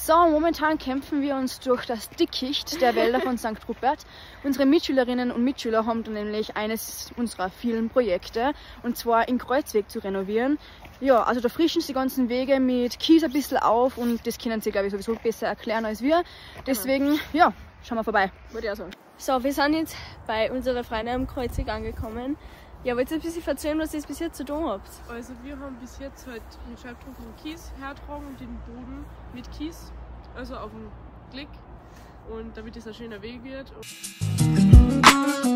So, momentan kämpfen wir uns durch das Dickicht der Wälder von St. Rupert. Unsere Mitschülerinnen und Mitschüler haben dann nämlich eines unserer vielen Projekte, und zwar in Kreuzweg zu renovieren. Ja, also da frischen sie die ganzen Wege mit Kies ein bisschen auf und das können sie, glaube ich, sowieso besser erklären als wir. Deswegen, ja, schauen wir vorbei, würde ich auch sagen. So, wir sind jetzt bei unserer Freundin am Kreuzweg angekommen. Ja, wollt ihr ein bisschen erzählen, was ihr bis jetzt zu tun habt? Also wir haben bis jetzt halt mit Scheibdruck und Kies hertragen und den Boden mit Kies, also auf dem Klick, und damit es ein schöner Weg wird.